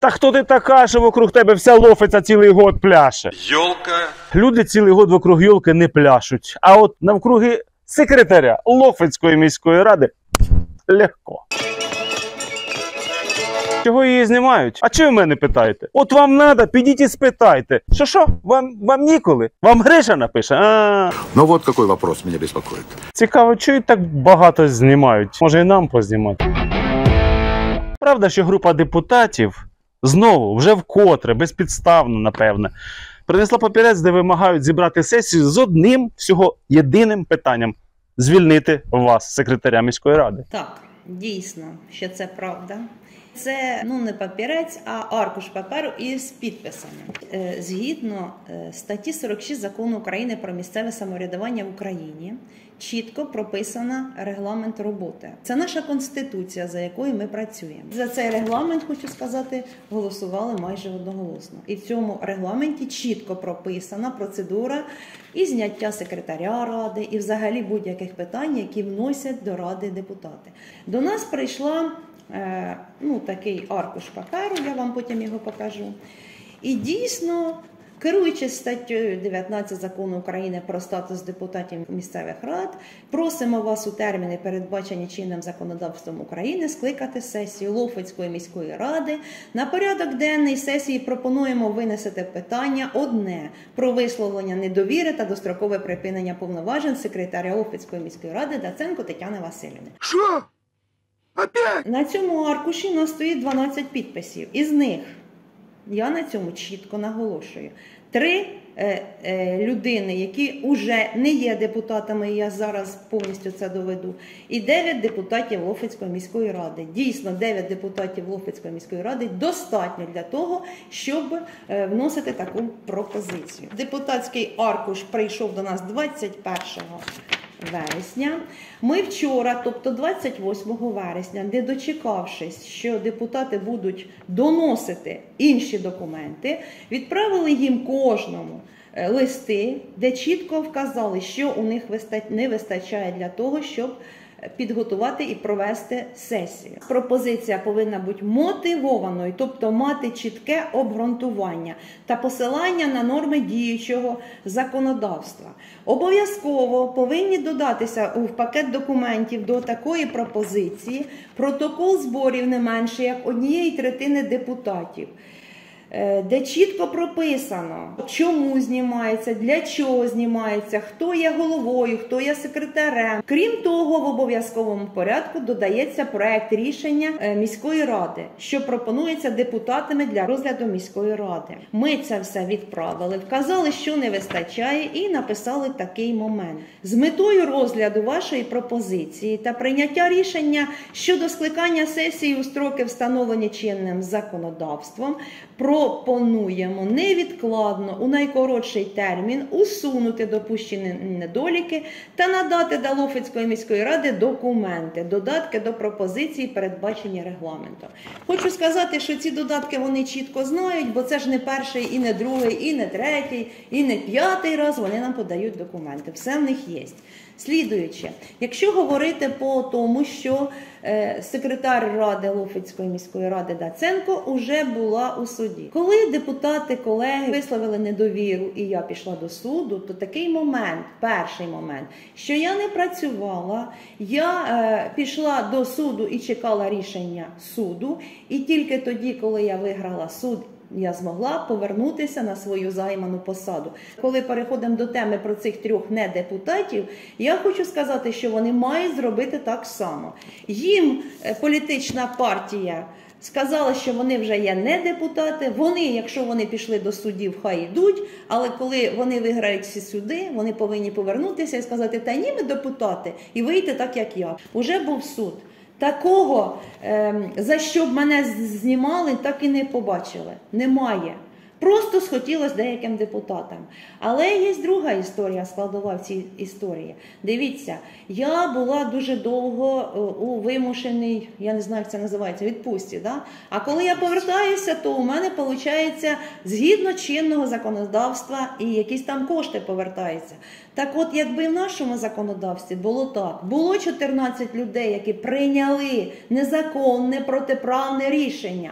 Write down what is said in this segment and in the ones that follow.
Та хто ти така, що вокруг тебе вся Лофиця цілий год пляше? Ёлка. Люди цілий год вокруг йолки не пляшуть, а от навкруги секретаря Лофицької міської ради легко. Чого її знімають? А чи ви мене питаєте? От вам надо, підіть і спитайте. Що? Вам ніколи? Вам Гриша напише? Ну вот какой вопрос меня беспокоит. Цікаво, чого так багато знімають? Може і нам познімати? Правда, що група депутатів знову, вже вкотре, безпідставно, напевне, принесла папірець, де вимагають зібрати сесію з одним, всього єдиним питанням – звільнити вас, секретаря міської ради. Так, дійсно, що це правда. Це не папірець, а аркуш паперу із підписами. Згідно статті 46 Закону України про місцеве самоврядування в Україні, чітко прописано регламент роботи. Це наша Конституція, за якою ми працюємо. За цей регламент, хочу сказати, голосували майже одноголосно. І в цьому регламенті чітко прописана процедура і зняття секретаря ради, і взагалі будь-яких питань, які вносять до ради депутати. До нас прийшла такий аркуш паперу, я вам потім його покажу. І дійсно, керуючись статтею 19 Закону України про статус депутатів місцевих рад, просимо вас у терміни, передбачені чинним законодавством України, скликати сесію Лофицької міської ради. На порядок денний сесії пропонуємо винести питання одне – про висловлення недовіри та дострокове припинення повноважень секретаря Лофицької міської ради Даценко Тетяни Василівни. Що? Опять? На цьому аркуші у нас стоїть 12 підписів. Із них, я на цьому чітко наголошую, 3 людини, які вже не є депутатами, я зараз повністю це доведу, і 9 депутатів Лофицької міської ради. Дійсно, 9 депутатів Лофицької міської ради достатньо для того, щоб вносити таку пропозицію. Депутатський аркуш прийшов до нас 21 вересня. Ми вчора, тобто 28 вересня, не дочекавшись, що депутати будуть доносити інші документи, відправили їм кожному листи, де чітко вказали, що у них не вистачає для того, щоб підготувати і провести сесію. Пропозиція повинна бути мотивованою, тобто мати чітке обґрунтування та посилання на норми діючого законодавства. Обов'язково повинні додатися в пакет документів до такої пропозиції протокол зборів не менше як 1/3 депутатів, де чітко прописано, чому знімається, для чого знімається, хто є головою, хто є секретарем. Крім того, в обов'язковому порядку додається проект рішення міської ради, що пропонується депутатами для розгляду міської ради. Ми це все відправили, вказали, що не вистачає, і написали такий момент. З метою розгляду вашої пропозиції та прийняття рішення щодо скликання сесії у строки, встановлені чинним законодавством, пропонуємо невідкладно у найкоротший термін усунути допущені недоліки та надати до Лофицької міської ради документи, додатки до пропозиції, передбачені регламентом. Хочу сказати, що ці додатки вони чітко знають, бо це ж не перший, і не другий, і не третій, і не 5-й раз вони нам подають документи. Все в них є. Слідуюче, якщо говорити по тому, що секретар ради Лофицької міської ради Даценко вже була у суді. Коли депутати, колеги висловили недовіру і я пішла до суду, то такий момент, перший момент, що я не працювала, я пішла до суду і чекала рішення суду, і тільки тоді, коли я виграла суд, я змогла повернутися на свою займану посаду. Коли переходимо до теми про цих 3 недепутатів, я хочу сказати, що вони мають зробити так само. Їм політична партія сказала, що вони вже є не депутати, вони, якщо вони пішли до судів, хай йдуть, але коли вони виграють всі суди, вони повинні повернутися і сказати, та ні, ми депутати, і вийти так, як я. Уже був суд. Такого, за що б мене знімали, так і не побачили. Немає. Просто схотілося деяким депутатам. Але є друга історія, складова в цій історії. Дивіться, я була дуже довго у вимушеній, я не знаю, як це називається, відпустці. Да? А коли я повертаюся, то у мене, виходить, згідно чинного законодавства і якісь там кошти повертаються. Так от, якби в нашому законодавстві було так, було 14 людей, які прийняли незаконне, протиправне рішення,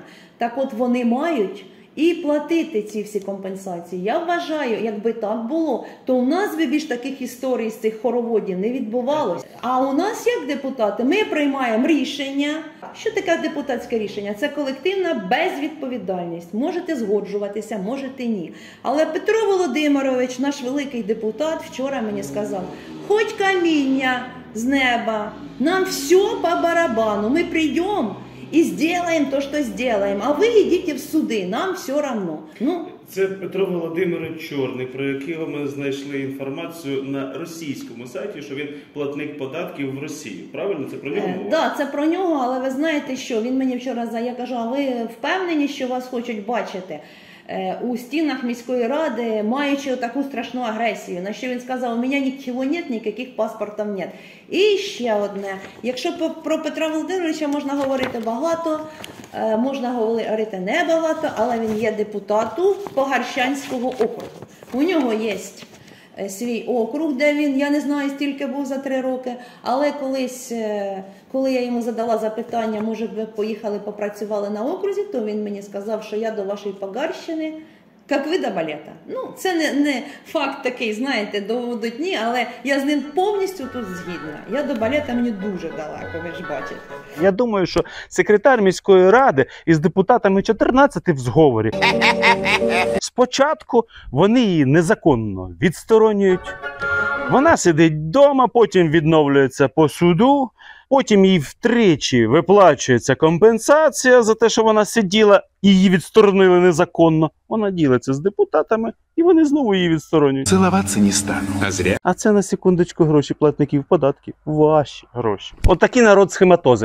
Так от вони мають і платити ці всі компенсації. Я вважаю, якби так було, то у нас би більш таких історій з цих хороводів не відбувалося. А у нас, як депутати, ми приймаємо рішення. Що таке депутатське рішення? Це колективна безвідповідальність. Можете згоджуватися, можете ні. Але Петро Володимирович, наш великий депутат, вчора мені сказав, хоч каміння з неба, нам все по барабану, ми прийдемо и сделаем то, что сделаем. А вы идите в суды, нам все равно. Ну, це Петро Володимирович Чорний, про якого ми знайшли інформацію на російському сайті, що він платник податків в Росії. Правильно? Це про нього мова? Так, це про нього, але ви знаєте що, він мені вчора, я кажу, а ви впевнені, що вас хочуть бачити у стінах міської ради, маючи таку страшну агресію? На що він сказав, у мене нічого нет, ніяких паспортів нет. І ще одне, якщо про Петра Володимировича можна говорити багато, можна говорити небагато, але він є депутатом Погарщанського округу. У нього є свій округ, де він, я не знаю, стільки був за 3 роки, але колись, коли я йому задала запитання, може ви поїхали, попрацювали на окрузі, то він мені сказав, що я до вашої Погарщини, як ви до балета. Ну, це не факт такий, знаєте, доводить ні, але я з ним повністю тут згідна. Я до балета мені дуже далеко, ви ж бачите. Я думаю, що секретар міської ради із депутатами 14 в зговорі. Спочатку вони її незаконно відсторонюють. Вона сидить вдома, потім відновлюється по суду, потім їй втричі виплачується компенсація за те, що вона сиділа і її відсторонили незаконно. Вона ділиться з депутатами, і вони знову її відсторонюють. Целоваться не стану. А зря. А це на секундочку гроші платників податків. Ваші гроші. Отакі народ схематози.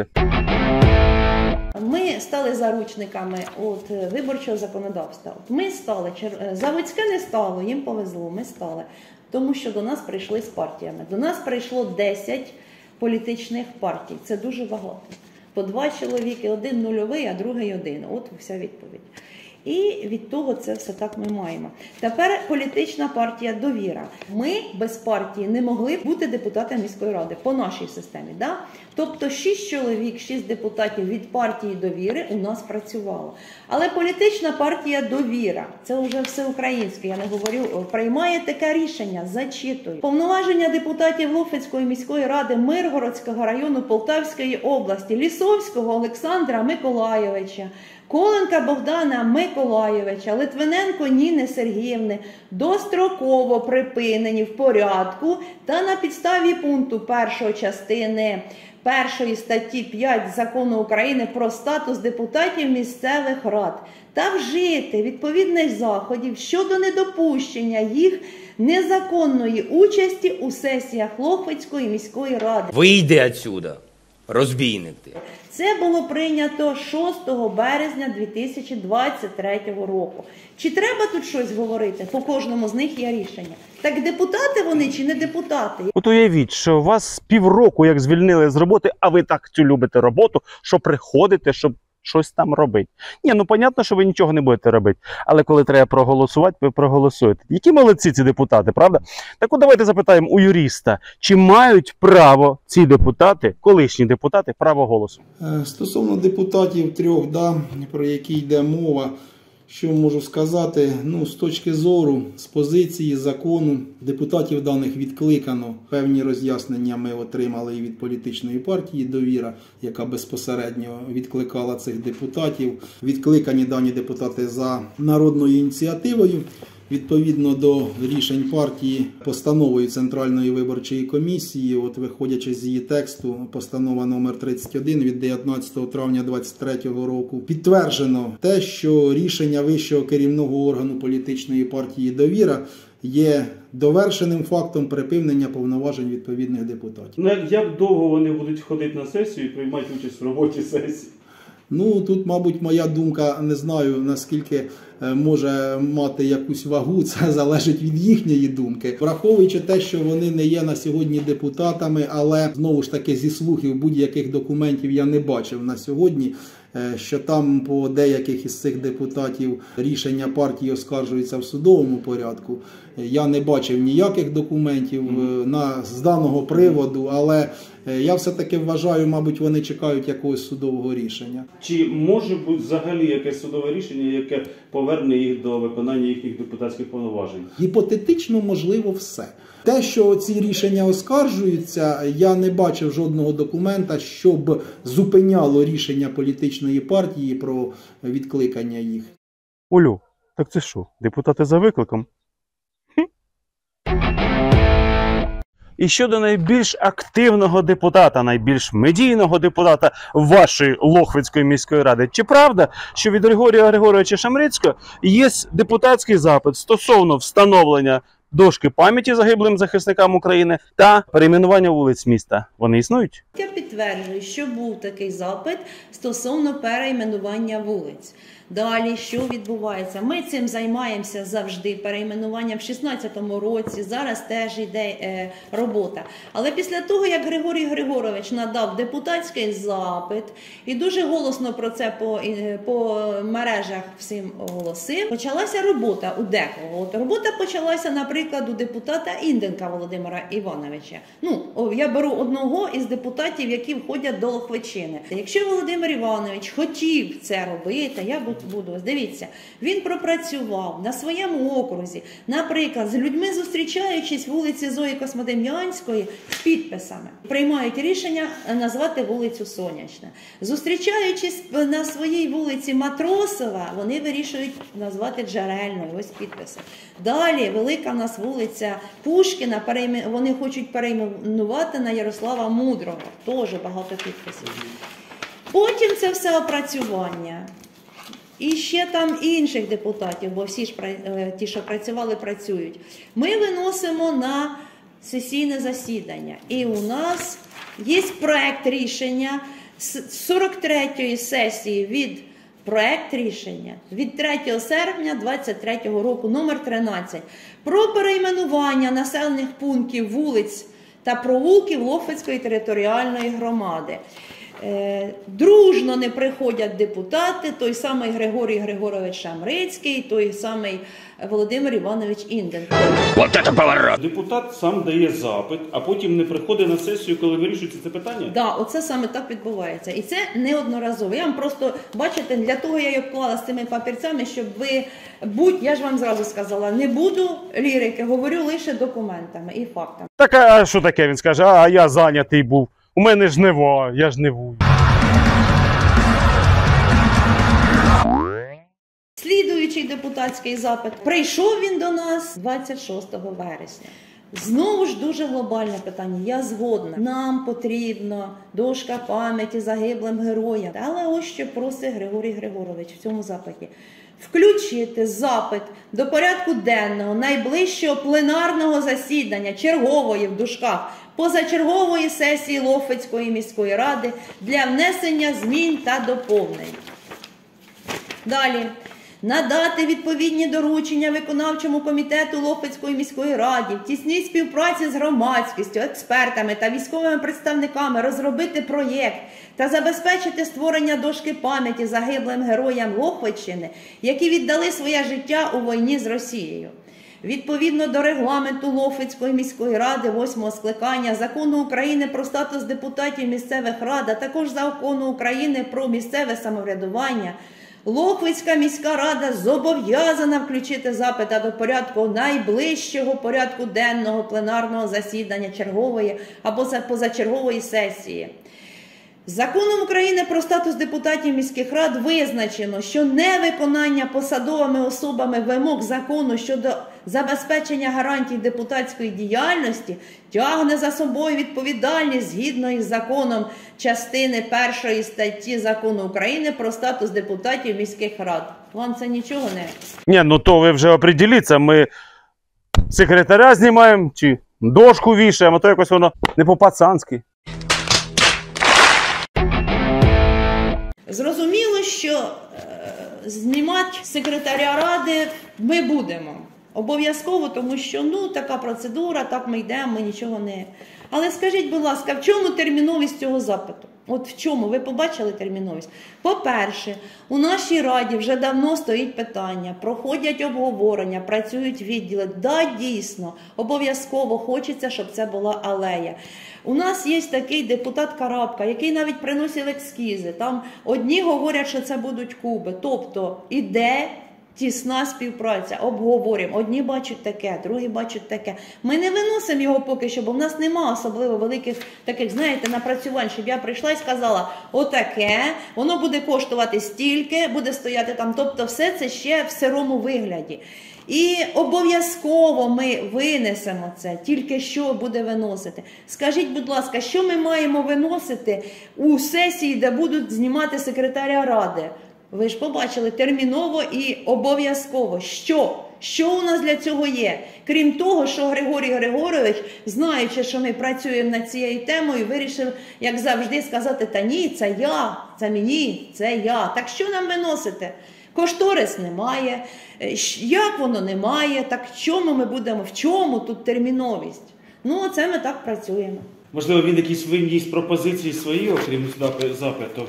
Ми стали заручниками виборчого законодавства. Ми стали, Заводське не стало, їм повезло, ми стали. Тому що до нас прийшли з партіями. До нас прийшло 10 політичних партій. Це дуже багато. По 2 чоловіки, один нульовий, а другий один. От вся відповідь. І від того це все так ми маємо. Тепер політична партія «Довіра». Ми без партії не могли бути депутатами міської ради по нашій системі. Да? Тобто 6 чоловік, 6 депутатів від партії «Довіри» у нас працювало. Але політична партія «Довіра», це вже всеукраїнське, я не говорю, приймає таке рішення, зачитую. Повноваження депутатів Лохвицької міської ради Миргородського району Полтавської області, Лісовського Олександра Миколайовича, Коленка Богдана Миколайовича, Литвиненко Ніни Сергіївни достроково припинені в порядку та на підставі пункту 1 частини 1 статті 5 Закону України про статус депутатів місцевих рад та вжити відповідних заходів щодо недопущення їх незаконної участі у сесіях Лохвицької міської ради. Вийди отсюда, розбійник ти. Це було прийнято 6 березня 2023 року. Чи треба тут щось говорити? По кожному з них є рішення. Так депутати вони чи не депутати? От уявіть, що вас півроку як звільнили з роботи, а ви так цю любите роботу, що приходите, щоб щось там робити. Ні, ну понятно, що ви нічого не будете робити. Але коли треба проголосувати, ви проголосуєте. Які молодці ці депутати, правда? Так от давайте запитаємо у юриста, чи мають право ці депутати, колишні депутати, право голосу? Стосовно депутатів 3, про які йде мова, що можу сказати, з точки зору, з позиції закону, депутатів даних відкликано. Певні роз'яснення ми отримали і від політичної партії «Довіра», яка безпосередньо відкликала цих депутатів. Відкликані дані депутати за народною ініціативою. Відповідно до рішень партії, постановою Центральної виборчої комісії, виходячи з її тексту, постанова номер 31 від 19 травня 2023 року, підтверджено те, що рішення вищого керівного органу політичної партії «Довіра» є довершеним фактом припинення повноважень відповідних депутатів. Ну, як довго вони будуть ходити на сесію і приймати участь в роботі сесії? Тут, мабуть, моя думка, не знаю, наскільки може мати якусь вагу, це залежить від їхньої думки. Враховуючи те, що вони не є на сьогодні депутатами, але знову ж таки зі слухів будь-яких документів я не бачив на сьогодні, що там по деяких із цих депутатів рішення партії оскаржуються в судовому порядку. Я не бачив ніяких документів з даного приводу, але я все-таки вважаю, мабуть, вони чекають якогось судового рішення. Чи може бути взагалі якесь судове рішення, яке поверне їх до виконання їхніх депутатських повноважень? Гіпотетично можливо все. Те, що ці рішення оскаржуються, я не бачив жодного документа, щоб зупиняло рішення політичної партії про відкликання їх. Олю, так це що, депутати за викликом? І щодо найбільш активного депутата, найбільш медійного депутата вашої Лохвицької міської ради, чи правда, що від Григорія Григоровича Шамрицького є депутатський запит стосовно встановлення дошки пам'яті загиблим захисникам України та перейменування вулиць міста? Вони існують? Я підтверджую, що був такий запит стосовно перейменування вулиць. Далі, що відбувається? Ми цим займаємося завжди, перейменуванням в 2016 році, зараз теж йде робота. Але після того, як Григорій Григорович надав депутатський запит і дуже голосно про це по мережах всім оголосив, почалася робота у декого. От робота почалася, наприклад, у депутата Інденка Володимира Івановича. Я беру одного із депутатів, які входять до Лохвичини. Якщо Володимир Іванович хотів це робити, я буду. Дивіться, він пропрацював на своєму окрузі, наприклад, з людьми зустрічаючись вулиці Зої Космодем'янської з підписами, приймають рішення назвати вулицю Сонячна. Зустрічаючись на своїй вулиці Матросова, вони вирішують назвати Джерельною, ось підписи. Далі велика в нас вулиця Пушкіна, вони хочуть перейменувати на Ярослава Мудрого, теж багато підписів. Потім це все опрацювання. І ще там інших депутатів, бо всі ж ті, що працювали, працюють. Ми виносимо на сесійне засідання. І у нас є проект рішення з 43-ї сесії проект рішення від 3 серпня 2023 року, номер 13, про перейменування населених пунктів, вулиць та провулків Лохвицької територіальної громади. Дружно не приходять депутати, той самий Григорій Григорович Шамрицький, той самий Володимир Іванович Інденко. Депутат сам дає запит, а потім не приходить на сесію, коли вирішується це питання? Так, оце саме так відбувається. І це неодноразово. Я вам просто, бачите, для того я її вклала з цими папірцями, щоб ви, я ж вам зразу сказала, не буду лірики, говорю лише документами і фактами. Так, а що таке? Він скаже, а я зайнятий був. У мене жнива, я жнивую. Слідуючий депутатський запит. Прийшов він до нас 26 вересня. Знову ж дуже глобальне питання. Я згодна. Нам потрібна дошка пам'яті загиблим героям. Але ось що просить Григорій Григорович в цьому запиті. Включити запит до порядку денного найближчого пленарного засідання чергової в дужках позачергової сесії Лохвицької міської ради для внесення змін та доповнень. Далі. Надати відповідні доручення виконавчому комітету Лохвицької міської ради в тісній співпраці з громадськістю, експертами та військовими представниками розробити проєкт та забезпечити створення дошки пам'яті загиблим героям Лохвиччини, які віддали своє життя у війні з Росією. Відповідно до регламенту Лохвицької міської ради 8-го скликання, Закону України про статус депутатів місцевих рад, а також Закону України про місцеве самоврядування, Лохвицька міська рада зобов'язана включити запит до порядку найближчого порядку денного пленарного засідання чергової або позачергової сесії. Законом України про статус депутатів міських рад визначено, що невиконання посадовими особами вимог закону щодо забезпечення гарантій депутатської діяльності тягне за собою відповідальність згідно із законом частини 1 статті Закону України про статус депутатів міських рад. Вам це нічого не? Ні, ну то ви вже определіться, ми секретаря знімаємо чи дошку вішаємо, а то якось воно не по-пацанськи. Зрозуміло, що знімати секретаря ради ми будемо. Обов'язково, тому що така процедура, так ми йдемо, ми нічого не... Але скажіть, будь ласка, в чому терміновість цього запиту? От в чому? Ви побачили терміновість? По-перше, у нашій раді вже давно стоїть питання, проходять обговорення, працюють відділи. Да, дійсно, обов'язково хочеться, щоб це була алея. У нас є такий депутат Карабка, який навіть приносив ескізи. Там одні говорять, що це будуть куби. Тобто іде тісна співпраця, обговорюємо. Одні бачать таке, другі бачать таке. Ми не виносимо його поки що, бо в нас немає особливо великих таких, знаєте, напрацювань, щоб я прийшла і сказала, отаке, воно буде коштувати стільки, буде стояти там. Тобто все це ще в сирому вигляді. І обов'язково ми винесемо це, тільки що буде виносити. Скажіть, будь ласка, що ми маємо виносити у сесії, де будуть знімати секретаря ради? Ви ж побачили, терміново і обов'язково. Що у нас для цього є? Крім того, що Григорій Григорович, знаючи, що ми працюємо над цією темою, вирішив, як завжди, сказати, та ні, це я, це мені, це я. Так що нам виносити? Кошторис немає, як воно немає, так чому ми будемо, в чому тут терміновість? Це ми так працюємо. Можливо, він якісь виніс пропозиції свої, окрім запиту?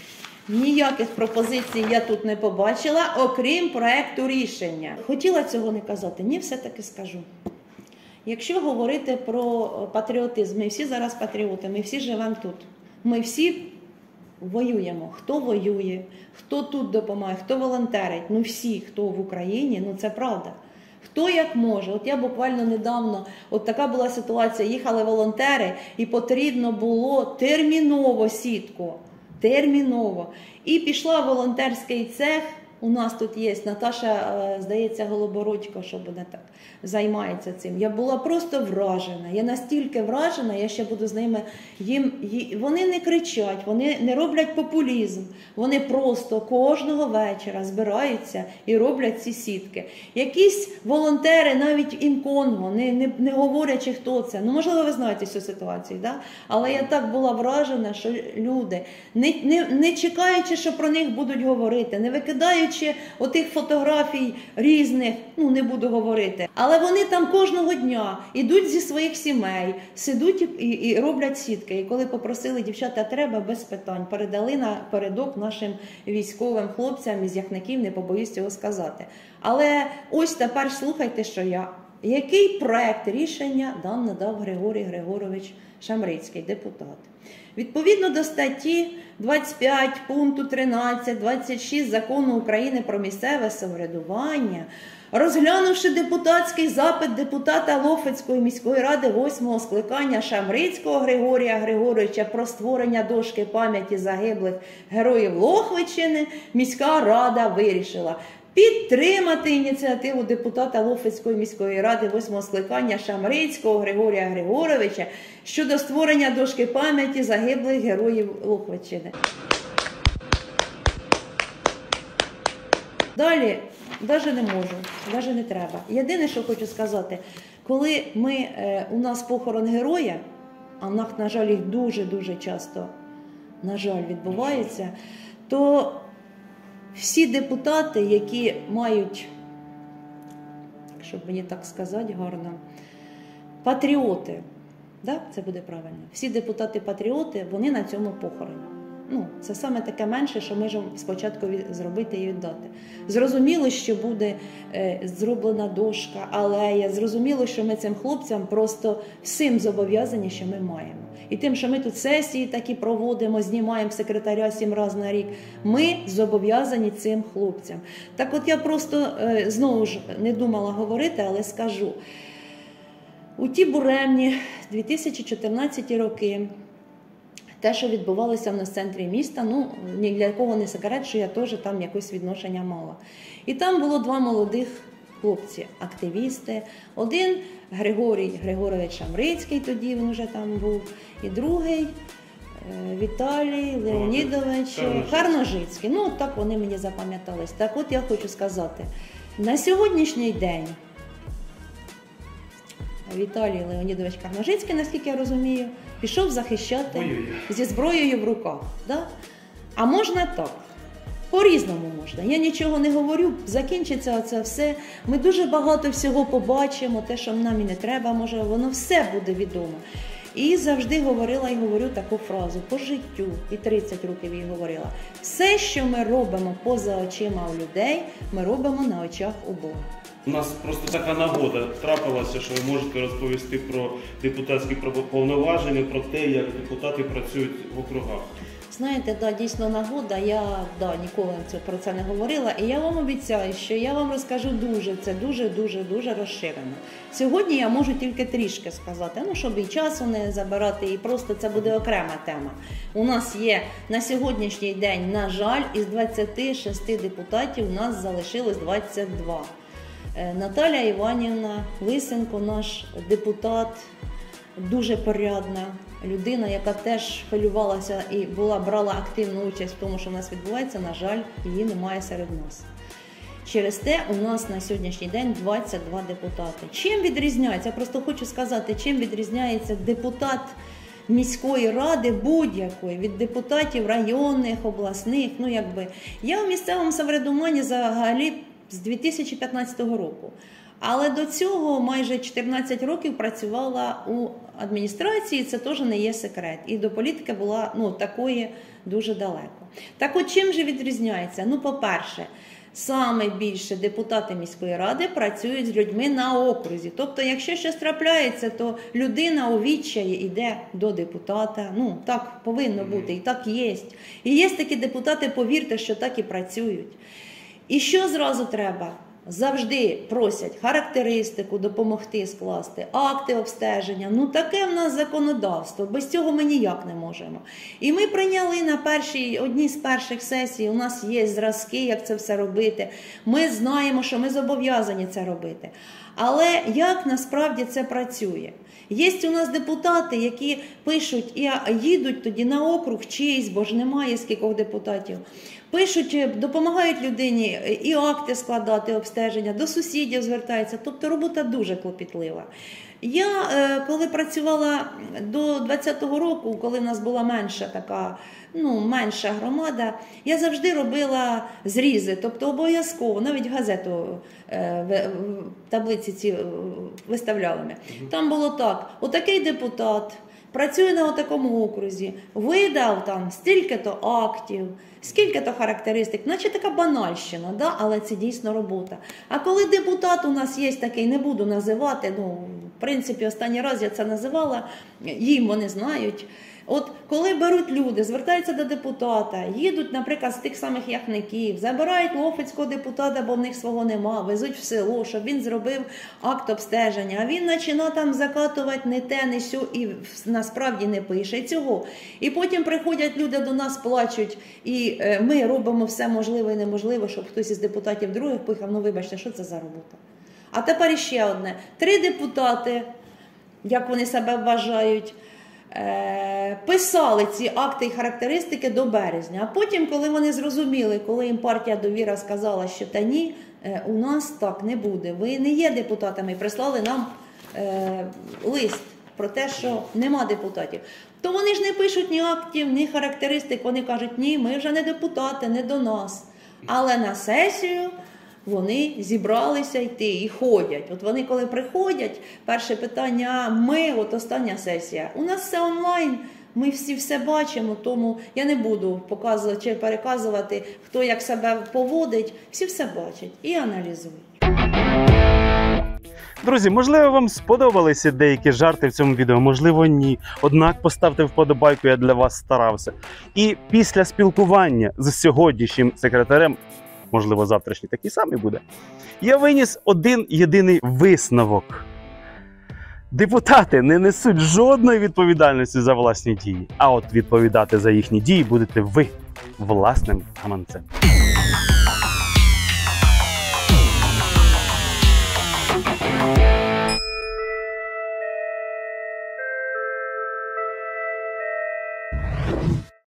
Ніяких пропозицій я тут не побачила, окрім проекту рішення. Хотіла цього не казати, ні, все-таки скажу. Якщо говорити про патріотизм, ми всі зараз патріоти, ми всі живемо тут. Ми всі воюємо. Хто воює, хто тут допомагає, хто волонтерить. Всі, хто в Україні, це правда. Хто як може. От я буквально недавно, от така була ситуація, їхали волонтери і потрібно було терміново сітку. Терміново. І пішла в волонтерський цех, у нас тут є Наташа, здається, Голобородько, що буде так, займається цим. Я була просто вражена, я настільки вражена, я ще буду з ними, вони не кричать, вони не роблять популізм, вони просто кожного вечора збираються і роблять ці сітки. Якісь волонтери, навіть інконго, не говорячи, хто це, можливо, ви знаєте цю ситуацію, да? Але я так була вражена, що люди, не чекаючи, що про них будуть говорити, не викидаючи отих фотографій різних, не буду говорити, але вони там кожного дня йдуть зі своїх сімей, сидуть і роблять сітки. І коли попросили, дівчата, треба, без питань, передали напередок нашим військовим хлопцям із Яхників, не побоюсь цього сказати. Але ось тепер слухайте, що який проект рішення надав Григорій Григорович Шамрицький, депутат. Відповідно до статті 25 пункту 13, 26 Закону України про місцеве самоврядування, розглянувши депутатський запит депутата Лохвицької міської ради 8-го скликання Шамрицького Григорія Григоровича про створення дошки пам'яті загиблих героїв Лохвиччини, міська рада вирішила підтримати ініціативу депутата Лохвицької міської ради 8-го скликання Шамрицького Григорія Григоровича щодо створення дошки пам'яті загиблих героїв Лохвиччини. Далі, навіть не можу, навіть не треба. Єдине, що хочу сказати, коли у нас похорон героя, а в нас, на жаль, їх дуже-дуже часто, на жаль, відбувається, то всі депутати, які мають, щоб мені так сказати гарно, патріоти, да? Це буде правильно, всі депутати-патріоти, вони на цьому похороні. Це саме таке менше, що ми можемо спочатку зробити і віддати. Зрозуміло, що буде зроблена дошка, алея, зрозуміло, що ми цим хлопцям просто всім зобов'язані, що ми маємо. І тим, що ми тут сесії такі проводимо, знімаємо секретаря 7 разів на рік, ми зобов'язані цим хлопцям. Так от я просто, знову ж, не думала говорити, але скажу. У ті буремні 2014 роки, те, що відбувалося в нас в центрі міста, ні для кого не секрет, що я теж там якесь відношення мала. І там було 2 молодих хлопці, активісти. Один Григорій Григорович Шамрицький, тоді він вже там був, і другий Віталій Леонідович Карножицький. Так вони мені запам'ятались. Так от я хочу сказати, на сьогоднішній день Віталій Леонідович Карножицький, наскільки я розумію, пішов захищати зі зброєю в руках. Да? А можна так. По-різному можна. Я нічого не говорю, закінчиться це все. Ми дуже багато всього побачимо, те, що нам і не треба, може, воно все буде відомо. І завжди говорила і говорю таку фразу по життю, і 30 років їй говорила. Все, що ми робимо поза очима у людей, ми робимо на очах у Бога. У нас просто така нагода трапилася, що ви можете розповісти про депутатські повноваження, про те, як депутати працюють в округах. Знаєте, да, дійсно нагода, я ніколи про це не говорила, і я вам обіцяю, що я вам розкажу це дуже розширено. Сьогодні я можу тільки трішки сказати, щоб і часу не забирати, і просто це буде окрема тема. У нас є на сьогоднішній день, на жаль, із 26 депутатів у нас залишилось 22. Наталя Іванівна Лисенко, наш депутат, дуже порядна людина, яка теж хвилювалася і брала активну участь в тому, що в нас відбувається, на жаль, її немає серед нас. Через те у нас на сьогоднішній день 22 депутати. Чим відрізняється, я просто хочу сказати, чим відрізняється депутат міської ради будь-якої, від депутатів районних, обласних, Я в місцевому самоврядуванні взагалі з 2015 року. Але до цього майже 14 років працювала у адміністрації, це теж не є секрет. І до політики була такої дуже далеко. Так от чим же відрізняється? По-перше, саме більше депутати міської ради працюють з людьми на окрузі. Тобто, якщо щось трапляється, то людина у відчаї йде до депутата. Так повинно бути, і так є. І є такі депутати, повірте, що так і працюють. І що зразу треба? Завжди просять характеристику, допомогти скласти, акти обстеження. Таке в нас законодавство, без цього ми ніяк не можемо. І ми прийняли на одній з перших сесій, у нас є зразки, як це все робити. Ми знаємо, що ми зобов'язані це робити. Але як насправді це працює? Є у нас депутати, які пишуть і їдуть тоді на округ чийсь, бо ж немає скількох депутатів. Пишуть, допомагають людині і акти складати, обстеження, до сусідів звертаються. Тобто робота дуже клопітлива. Я, коли працювала до 2020 року, коли в нас була менша громада, я завжди робила зрізи, тобто обов'язково, навіть газету в таблиці ці виставляли ми. Там було так, отакий депутат працює на такому окрузі, видав там стільки-то актів, скільки-то характеристик, наче така банальщина, але це дійсно робота. А коли депутат у нас є такий, не буду називати, в принципі, останній раз я це називала, їм вони знають. От коли беруть люди, звертаються до депутата, їдуть, наприклад, з тих самих Яхників, забирають лофицького депутата, бо в них свого нема, везуть в село, щоб він зробив акт обстеження, а він починає там закатувати не те, не сьо, і насправді не пише цього. І потім приходять люди до нас, плачуть, і ми робимо все можливе і неможливе, щоб хтось із депутатів других пихав, вибачте, що це за робота. А тепер іще одне. 3 депутати, як вони себе вважають, писали ці акти і характеристики до березня. А потім, коли вони зрозуміли, коли їм партія «Довіра» сказала, що та ні, у нас так не буде, ви не є депутатами, прислали нам лист про те, що нема депутатів, то вони ж не пишуть ні актів, ні характеристик, вони кажуть, ні, ми вже не депутати, не до нас. Але на сесію вони зібралися йти і ходять. От вони коли приходять, перше питання, остання сесія. У нас все онлайн, ми всі все бачимо, тому я не буду показувати чи переказувати, хто як себе поводить. Всі все бачать і аналізують. Друзі, можливо, вам сподобалися деякі жарти в цьому відео, можливо, ні. Однак поставте вподобайку, я для вас старався. І після спілкування з сьогоднішнім секретарем, можливо, завтрашній такий самий буде, я виніс один єдиний висновок. Депутати не несуть жодної відповідальності за власні дії, а от відповідати за їхні дії будете ви власним гаманцем.